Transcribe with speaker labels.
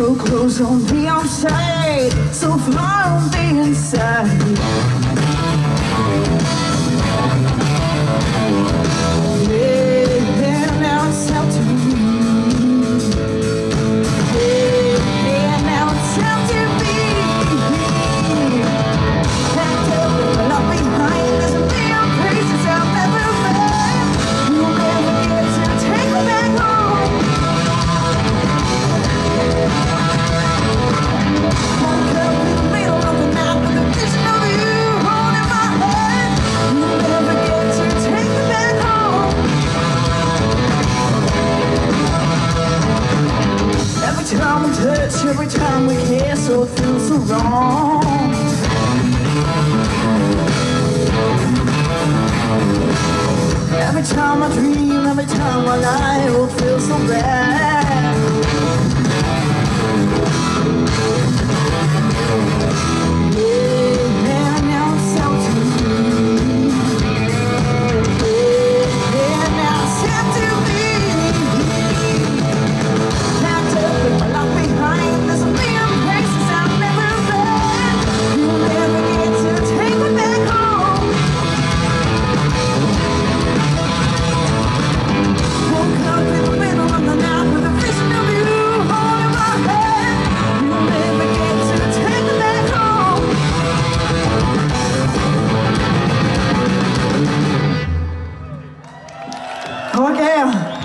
Speaker 1: So close on the outside, so far on the inside. Yeah, now it's time to leave. Yeah, now it's time to leave. Packed up and left behind, there's a million places I've never been. You'll never get to take me back home. Woke up in the middle of the night with a vision of you holding my hand. You'll never get to take me back home. Every time we touch, every time we kiss, oh, it feels so wrong. Every time I dream, every time I lie, oh, it feels so bad. Yeah, now it's time to leave. Yeah, now it's time to leave. Packed up and my life behind, there's a million places I've never been. You'll never get to take me back home. Woke up in the middle of the night with a vision of you holding my hand. You'll never get to take me back home. Okay.